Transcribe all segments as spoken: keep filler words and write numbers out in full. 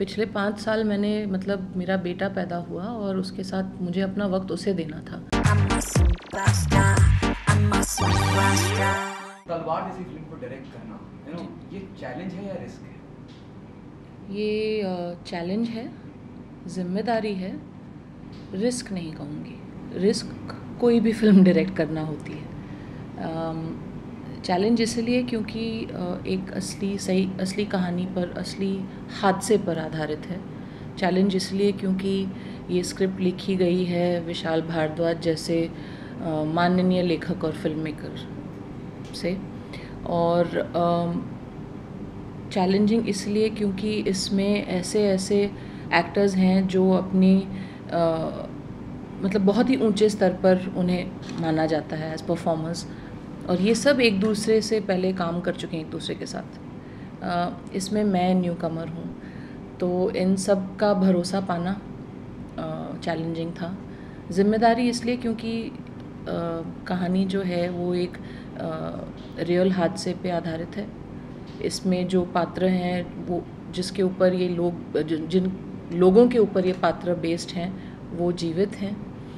पिछले पाँच साल मैंने मतलब मेरा बेटा पैदा हुआ और उसके साथ मुझे अपना वक्त उसे देना था। तलवार जैसी फिल्म को डायरेक्ट करना, यू नो, ये चैलेंज है या रिस्क है? ये चैलेंज है, जिम्मेदारी है, रिस्क नहीं कहूँगी। रिस्क कोई भी फिल्म डायरेक्ट करना होती है। चैलेंज इसलिए क्योंकि एक असली सही असली कहानी पर, असली हादसे पर आधारित है। चैलेंज इसलिए क्योंकि ये स्क्रिप्ट लिखी गई है विशाल भारद्वाज जैसे माननीय लेखक और फिल्म मेकर से। और चैलेंजिंग इसलिए क्योंकि इसमें ऐसे ऐसे एक्टर्स हैं जो अपनी आ, मतलब बहुत ही ऊंचे स्तर पर उन्हें माना जाता है एज परफॉर्मर्स, और ये सब एक दूसरे से पहले काम कर चुके हैं एक दूसरे के साथ। आ, इसमें मैं न्यू कमर हूँ, तो इन सब का भरोसा पाना चैलेंजिंग था। ज़िम्मेदारी इसलिए क्योंकि आ, कहानी जो है वो एक रियल हादसे पे आधारित है। इसमें जो पात्र हैं वो जिसके ऊपर ये लोग जिन लोगों के ऊपर ये पात्र बेस्ड हैं वो जीवित हैं,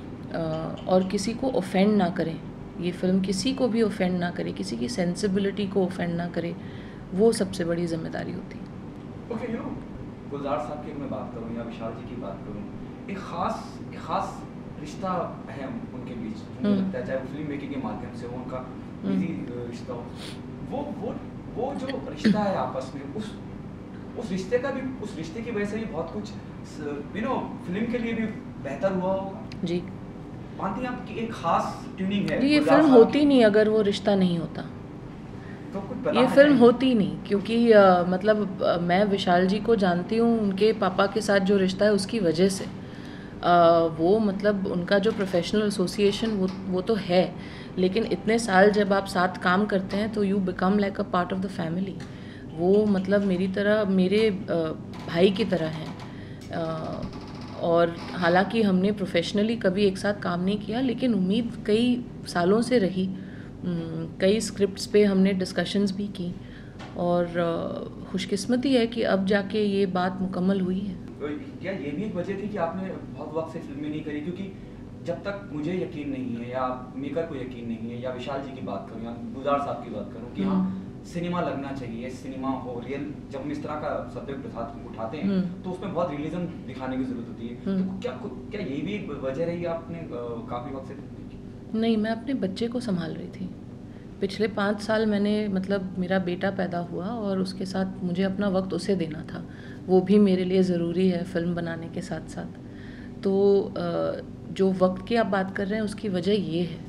और किसी को ऑफेंड ना करें। ये फिल्म किसी को भी ऑफेंड ना करे, किसी की सेंसिबिलिटी को ऑफेंड ना करे, वो सबसे बड़ी जिम्मेदारी होती है। ओके, यू नो, गुलजार साहब की मैं बात करूँ या विशाल जी की बात करूँ, एक खास एक खास रिश्ता है उनके बीच, मुझे लगता है, चाहे वो फिल्म मेकिंग के माध्यम से हो, उनका निजी रिश्ता हो, वो वो वो जो रिश्ता है आपस में, उस उस रिश्ते का भी उस रिश्ते की वजह से भी बहुत कुछ, यू नो, फिल्म के लिए भी बेहतर हुआ होगा। जी, मानती हैं आप कि एक खास ट्यूनिंग है? ये फिल्म होती नहीं अगर वो रिश्ता नहीं होता, तो कुछ ये फिल्म होती नहीं। क्योंकि आ, मतलब आ, मैं विशाल जी को जानती हूँ उनके पापा के साथ जो रिश्ता है उसकी वजह से। आ, वो मतलब उनका जो प्रोफेशनल एसोसिएशन वो वो तो है, लेकिन इतने साल जब आप साथ काम करते हैं तो you become like a part of the family. वो मतलब मेरी तरह, मेरे आ, भाई की तरह हैं। और हालांकि हमने प्रोफेशनली कभी एक साथ काम नहीं किया, लेकिन उम्मीद कई सालों से रही। कई स्क्रिप्ट्स पे हमने डिस्कशंस भी की, और खुशकिस्मती है कि अब जाके ये बात मुकम्मल हुई है। क्या ये भी एक वजह थी कि आपने बहुत वक्त से फिल्में नहीं करी? क्योंकि जब तक मुझे यकीन नहीं है या मेकर को यकीन नहीं है, या विशाल जी की बात करूँ या गुलजार साहब की बात करूँ कि हाँ सिनेमा लगना चाहिए, सिनेमा हो रियल, जब हम इस तरह का सब्जेक्ट उठाते हैं तो उसमें बहुत रियलिज्म दिखाने की जरूरत होती है। तो क्या क्या यही भी एक वजह रही आपने काफ़ी वक्त से? नहीं, मैं अपने बच्चे को संभाल रही थी। पिछले पाँच साल मैंने मतलब मेरा बेटा पैदा हुआ और उसके साथ मुझे अपना वक्त उसे देना था। वो भी मेरे लिए ज़रूरी है फिल्म बनाने के साथ साथ। तो जो वक्त की आप बात कर रहे हैं उसकी वजह ये है,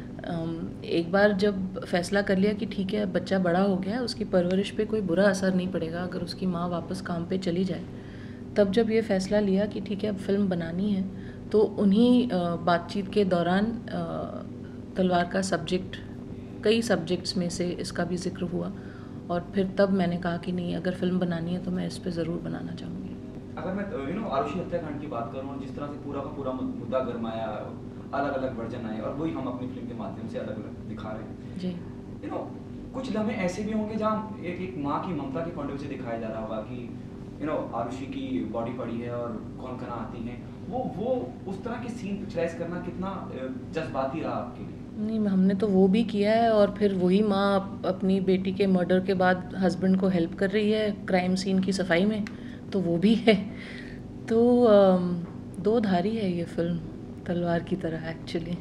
एक बार जब फैसला कर लिया कि ठीक है बच्चा बड़ा हो गया, उसकी परवरिश पे कोई बुरा असर नहीं पड़ेगा अगर उसकी माँ वापस काम पे चली जाए, तब जब ये फ़ैसला लिया कि ठीक है अब फिल्म बनानी है, तो उन्हीं बातचीत के दौरान तलवार का सब्जेक्ट, कई सब्जेक्ट्स में से इसका भी जिक्र हुआ, और फिर तब मैंने कहा कि नहीं, अगर फिल्म बनानी है तो मैं इस पर ज़रूर बनाना चाहूँगी। अगर मैं यू नो आरुषि हत्याकांड की बात करूँ, जिस तरह से पूरा का पूरा मुद्दा गरमाया, अलग अलग वर्जन आए, और वही हम अपनी फिल्म के माध्यम से अलग अलग दिखा रहे हैं जी। यू नो कुछ लम्हे ऐसे भी होंगे जहाँ एक एक माँ की ममता के पॉइंट से दिखाया जा रहा होगा कि यू नो आरुषि की बॉडी पड़ी है और कौन कना आती है, वो वो उस तरह की सीन पिक्चराइज करना कितना जज्बाती रहा आपके लिए? नहीं, हमने तो वो भी किया है, और फिर वही माँ अपनी बेटी के मर्डर के बाद हस्बैंड को हेल्प कर रही है क्राइम सीन की सफाई में, तो वो भी है। तो दो धारी है ये फिल्म, तलवार की तरह एक्चुअली।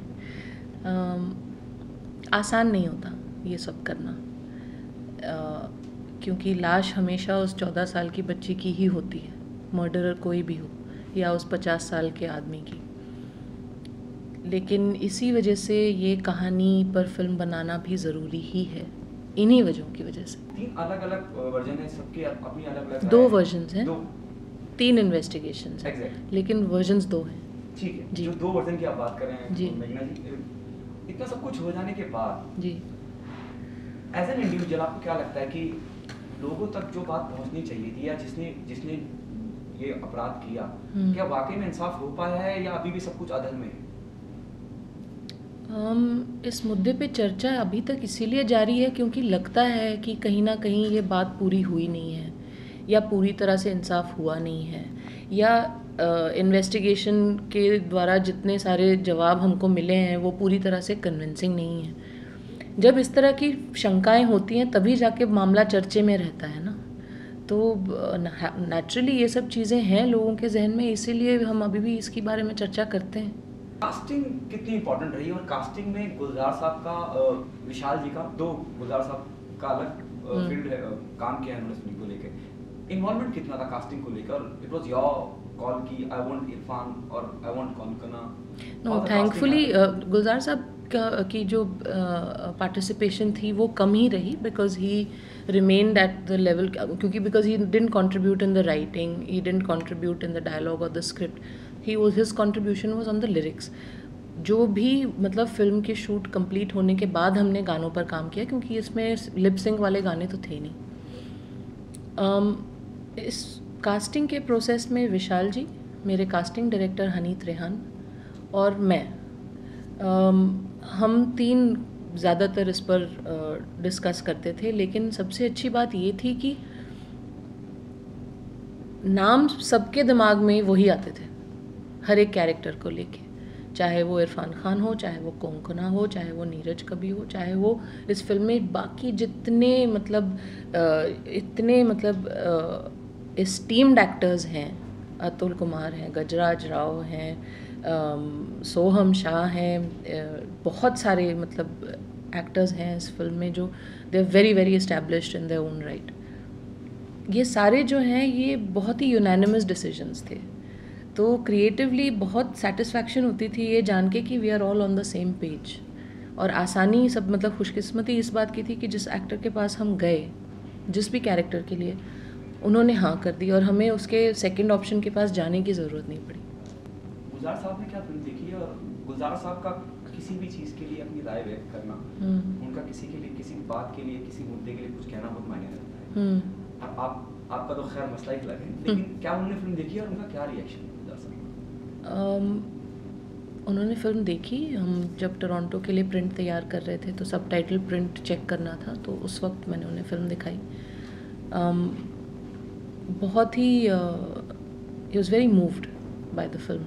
आसान नहीं होता ये सब करना, आ, क्योंकि लाश हमेशा उस चौदह साल की बच्ची की ही होती है, मर्डरर कोई भी हो, या उस पचास साल के आदमी की। लेकिन इसी वजह से ये कहानी पर फिल्म बनाना भी ज़रूरी ही है, इन्हीं वजहों की वजह से। तीन अलग अलग वर्जन है, सबके अपनी अलग अलग दो वर्जन्स हैं, दो तीन इन्वेस्टिगेशंस हैं, लेकिन वर्जन्स दो हैं। ठीक है, जो दो वर्जन की आप बात कर रहे हैं जी, मेघना जी, इतना सब कुछ हो जाने के बाद जी, एज एन इंडिविजुअल आपको क्या लगता है कि लोगों तक जो बात पहुंचनी चाहिए थी, या जिसने जिसने ये अपराध किया, क्या वाकई में इंसाफ हो पाया है या अभी भी सब कुछ अधर में है? हम इस मुद्दे पे चर्चा अभी तक इसीलिए जारी है क्योंकि लगता है कि कहीं ना कहीं ये बात पूरी हुई नहीं है। या पूरी तरह से इंसाफ हुआ नहीं है, या इन्वेस्टिगेशन uh, के द्वारा जितने सारे जवाब हमको मिले हैं वो पूरी तरह से कन्विंसिंग नहीं है। जब इस तरह की शंकाएं होती हैं तभी जाके मामला चर्चे में रहता है ना। तो नेचुरली ये सब चीज़ें हैं लोगों के जहन में, इसीलिए हम अभी भी इसके बारे में चर्चा करते हैं। कास्टिंग कितनी इंपॉर्टेंट रही, और कास्टिंग में गुलजार साहब का, विशाल जी का, दो गुलजार साहब का अलग फील्ड है, काम किया है उन्होंने फिल्म को लेकर, इन्वॉल्वमेंट कितना था कास्टिंग को लेकर? इट वाज योर कॉल की आई वांट इरफान और I want Konkona? No, thankfully Gulzar साहब की जो पार्टिसिपेशन uh, थी वो कम ही रही, because he remained at the level, क्योंकि because he didn't contribute in the writing, he didn't contribute in the dialogue और the script, he was his contribution was on the lyrics. जो भी मतलब फिल्म की शूट कंप्लीट होने के बाद हमने गानों पर काम किया, क्योंकि इसमें लिप सिंक वाले गाने तो थे नहीं। um, इस कास्टिंग के प्रोसेस में विशाल जी, मेरे कास्टिंग डायरेक्टर हनीत रेहान और मैं, um, हम तीन ज़्यादातर इस पर डिस्कस uh, करते थे। लेकिन सबसे अच्छी बात ये थी कि नाम सबके दिमाग में वही आते थे हर एक कैरेक्टर को लेके, चाहे वो इरफान खान हो, चाहे वो कोंकणा हो, चाहे वो नीरज कबी हो, चाहे वो इस फिल्म में बाकी जितने मतलब uh, इतने मतलब एस्टीम्ड uh, एक्टर्स हैं, अतुल कुमार हैं, गजराज राव हैं, um, सोहम शाह हैं, uh, बहुत सारे मतलब एक्टर्स हैं इस फिल्म में जो they are very very established in their own right. ये सारे जो हैं ये बहुत ही यूनानिमस डिसीजंस थे, तो क्रिएटिवली बहुत सेटिस्फैक्शन होती थी ये जान के कि we are all on the same page. और आसानी सब मतलब खुशकिस्मती इस बात की थी कि जिस एक्टर के पास हम गए, जिस भी कैरेक्टर के लिए, उन्होंने हाँ कर दी और हमें उसके सेकंड ऑप्शन के पास जाने की ज़रूरत नहीं पड़ी। गुलजार साहब ने क्या फिल्म देखी है, और गुलजार साहब का किसी भी चीज़ के लिए अपनी राय व्यक्त करना, उनका किसी के लिए, किसी बात के लिए, किसी मुद्दे के लिए कुछ कहना बहुत मायने रखता है। अब आप आपका तो खैर मसला ही अलग है, लेकिन क्या उन्होंने फिल्म देखी और उनका क्या रिएक्शन है गुलजार साहब? उन्होंने फिल्म देखी। हम जब टोरंटो के लिए प्रिंट तैयार कर रहे थे तो सबटाइटल प्रिंट चेक करना था, तो उस वक्त मैंने उन्हें फ़िल्म दिखाई। um, बहुत ही he was very moved by the film.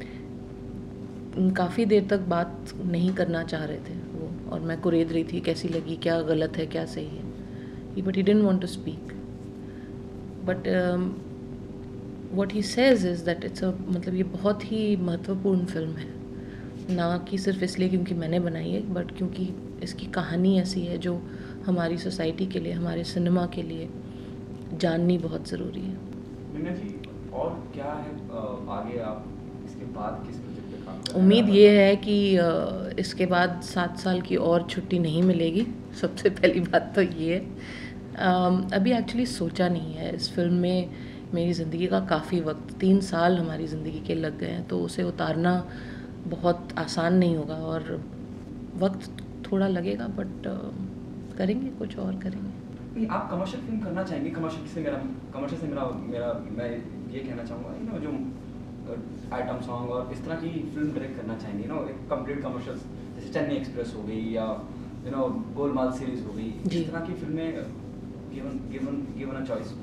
काफ़ी देर तक बात नहीं करना चाह रहे थे वो, और मैं कुरेद रही थी कैसी लगी, क्या गलत है, क्या सही है, but he didn't want to speak. But what he says is that it's a मतलब ये बहुत ही महत्वपूर्ण फिल्म है, ना कि सिर्फ इसलिए क्योंकि मैंने बनाई है, बट क्योंकि इसकी कहानी ऐसी है जो हमारी सोसाइटी के लिए, हमारे सिनेमा के लिए जाननी बहुत ज़रूरी है। मीना जी, और क्या है आगे, आप इसके बाद किस प्रोजेक्ट पे काम कर रहे हैं? उम्मीद ये है कि इसके बाद सात साल की और छुट्टी नहीं मिलेगी, सबसे पहली बात तो ये है। अभी एक्चुअली सोचा नहीं है। इस फिल्म में मेरी ज़िंदगी का काफ़ी वक्त, तीन साल हमारी ज़िंदगी के लग गए हैं, तो उसे उतारना बहुत आसान नहीं होगा और वक्त थोड़ा लगेगा, बट करेंगे, कुछ और करेंगे। आप कमर्शियल फिल्म करना चाहेंगे? कमर्शियल से मेरा कमर्शियल से मेरा मेरा मैं ये कहना चाहूँगा, यू नो, जो आइटम सॉन्ग और इस तरह की फिल्म डायरेक्ट करना चाहेंगे, नो, एक कंप्लीट कमर्शियल, जैसे चेन्नई एक्सप्रेस हो गई या यू नो गोलमाल सीरीज हो गई, इस तरह की फिल्में given given given a choice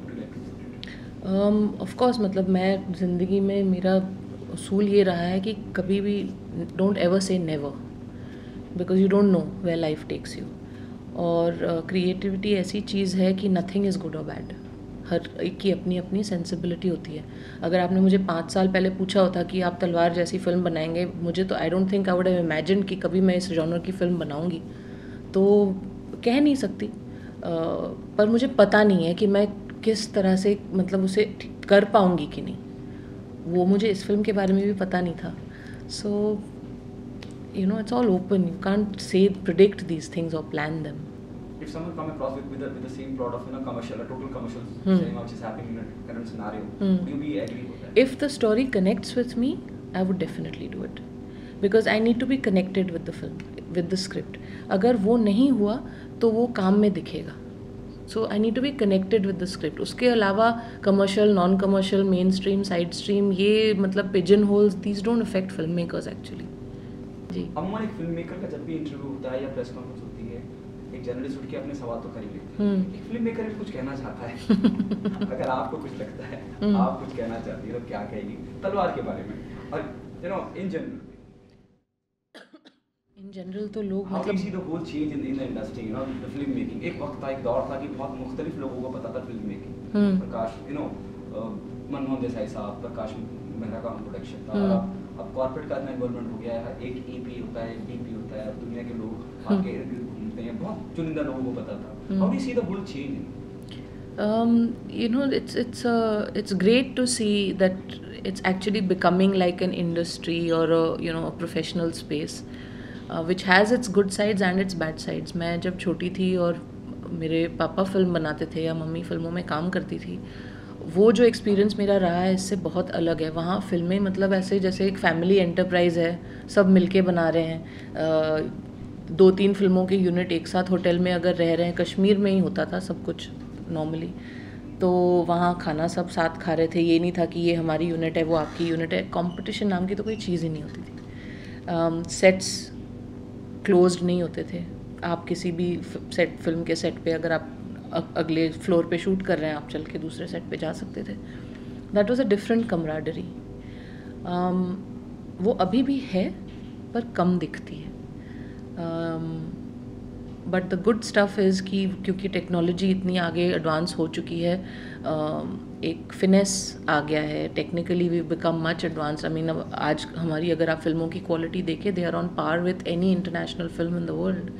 of course. मतलब मैं ज़िंदगी में मेरा उसूल ये रहा है कि कभी भी don't ever say never, because you don't know where life takes you. और क्रिएटिविटी uh, ऐसी चीज़ है कि नथिंग इज़ गुड और बैड, हर एक की अपनी अपनी सेंसिबिलिटी होती है। अगर आपने मुझे पाँच साल पहले पूछा होता कि आप तलवार जैसी फ़िल्म बनाएंगे, मुझे तो I don't think I would have imagine कि कभी मैं इस जॉनर की फ़िल्म बनाऊंगी, तो कह नहीं सकती। uh, पर मुझे पता नहीं है कि मैं किस तरह से मतलब उसे कर पाऊंगी कि नहीं, वो मुझे इस फिल्म के बारे में भी पता नहीं था। So you know it's all open, you can't say predict these things और plan them. If someone come across with with the, with the same plot of, you know, commercial, a total commercial hmm. cinema which is happening in a current scenario, hmm. would you be agree with that? If the story connects with me, I would definitely do it, because I need to be connected with the film, with the script. अगर वो नहीं हुआ तो वो काम में दिखेगा। So I need to be connected with the script. उसके अलावा commercial, non-commercial, mainstream, side stream, ये मतलब pigeon holes, these don't affect filmmakers actually. जी। अमूमन एक फिल्म मेकर का जब भी इंटरव्यू होता है या प्रेस कॉन्फ्रेंस होती है, एक जर्नलिस्ट उठ के अपने सवाल तो कर ही लेते हैं, एक फिल्म मेकर भी कुछ कहना चाहता है अगर आपको कुछ लगता है आप कुछ कहना चाहती है तो क्या कहेगी तलवार के बारे में और you know in general? In general तो लोग How do you मतलब see the whole change in, in the industry, you know, the film making? एक वक्त था, एक दौर था कि बहुत मुख्तलिफ लोगों को पता था film making. Prakash, you know, Manmohan Desai साहब, प्रकाश मेहरा का प्रोडक्शन था, और अब अब कॉर्पोरेट का इतना इन्वॉल्वमेंट हो गया है, एक ईपी होता है, डीपी होता है, दुनिया के लोग आके घूमते हैं, बहुत चुनिंदा लोगों को पता था। How do you see the whole change? Um, you know, it's it's uh, it's great to see that it's actually becoming like an industry or a, you know, a professional space, uh, which has its good sides and its bad sides. मैं जब छोटी थी और मेरे पापा film बनाते थे या मम्मी फिल्मों में काम करती थी, वो जो एक्सपीरियंस मेरा रहा है इससे बहुत अलग है। वहाँ फिल्में मतलब ऐसे जैसे एक फैमिली एंटरप्राइज़ है, सब मिलके बना रहे हैं। दो तीन फिल्मों के यूनिट एक साथ होटल में अगर रह रहे हैं, कश्मीर में ही होता था सब कुछ नॉर्मली, तो वहाँ खाना सब साथ खा रहे थे। ये नहीं था कि ये हमारी यूनिट है वो आपकी यूनिट है, कंपटीशन नाम की तो कोई चीज़ ही नहीं होती थी। सेट्स क्लोज्ड नहीं होते थे, आप किसी भी सेट फिल्म के सेट पे अगर आप अगले फ्लोर पे शूट कर रहे हैं आप चल के दूसरे सेट पे जा सकते थे। That was a different camaraderie. वो अभी भी है पर कम दिखती है। But the good stuff is कि क्योंकि टेक्नोलॉजी इतनी आगे एडवांस हो चुकी है, uh, एक फिनेस आ गया है, technically we become much advance. I mean अब आज हमारी अगर आप फिल्मों की क्वालिटी देखें, they are on par with any international film in the world,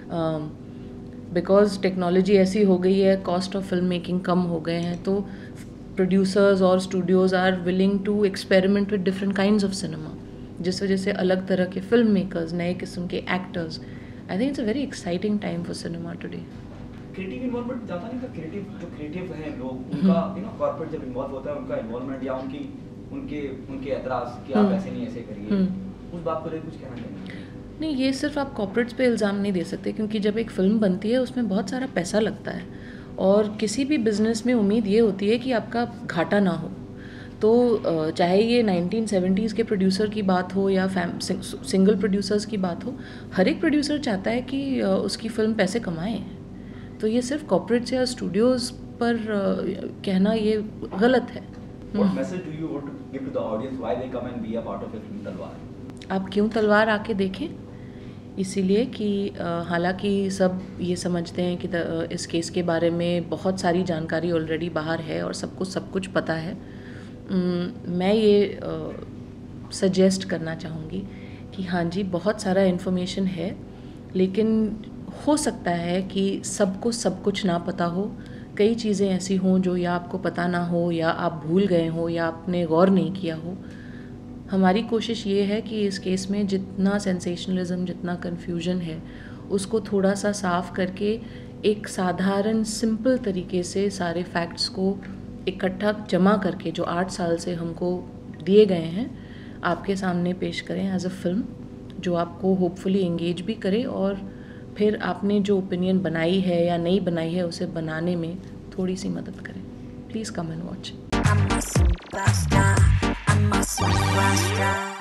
because technology ऐसी हो गई है, कॉस्ट ऑफ फिल्म मेकिंग कम हो गए हैं, तो प्रोड्यूसर्स और studios are willing to experiment with different kinds of cinema, जिस वजह से अलग तरह के फिल्म मेकर्स, नए किस्म के actors, I think it's a very exciting time for cinema today. Creative involvement ज़्यादा नहीं था, क्रिएटिव जो क्रिएटिव हैं लोग, उनका यू नो कॉर्पोरेट जब इन्वॉल्व होता है, उनका इन्वॉल्वमेंट या उनकी उनके उनके एतराज़ कि आप ऐसे नहीं ऐसे करिए, उस बात को लेकर कुछ कहना चाहिए? नहीं, ये सिर्फ आप कॉर्पोरेट्स पे इल्ज़ाम नहीं दे सकते, क्योंकि जब एक फ़िल्म बनती है उसमें बहुत सारा पैसा लगता है, और किसी भी बिज़नेस में उम्मीद ये होती है कि आपका घाटा ना हो। तो चाहे ये नाइनटीन सेवेंटीज़ के प्रोड्यूसर की बात हो या फैम सिंगल प्रोड्यूसर्स की बात हो, हर एक प्रोड्यूसर चाहता है कि उसकी फ़िल्म पैसे कमाए। तो ये सिर्फ कॉर्पोरेट्स या स्टूडियोज़ पर कहना ये गलत है। What message do you want to give to the audience why they come and be a part of a film तलवार? आप क्यों तलवार आके देखें? इसीलिए कि हालांकि सब ये समझते हैं कि इस केस के बारे में बहुत सारी जानकारी ऑलरेडी बाहर है और सबको सब कुछ पता है, मैं ये सजेस्ट करना चाहूँगी कि हाँ जी, बहुत सारा इन्फॉर्मेशन है, लेकिन हो सकता है कि सबको सब कुछ ना पता हो। कई चीज़ें ऐसी हों जो या आपको पता ना हो, या आप भूल गए हो, या आपने गौर नहीं किया हो। हमारी कोशिश ये है कि इस केस में जितना सेंसेशनलिज्म, जितना कन्फ्यूजन है, उसको थोड़ा सा साफ करके एक साधारण सिंपल तरीके से सारे फैक्ट्स को इकट्ठा जमा करके जो आठ साल से हमको दिए गए हैं आपके सामने पेश करें एज अ फिल्म, जो आपको होपफुली एंगेज भी करे और फिर आपने जो ओपिनियन बनाई है या नहीं बनाई है उसे बनाने में थोड़ी सी मदद करें। Please come and watch.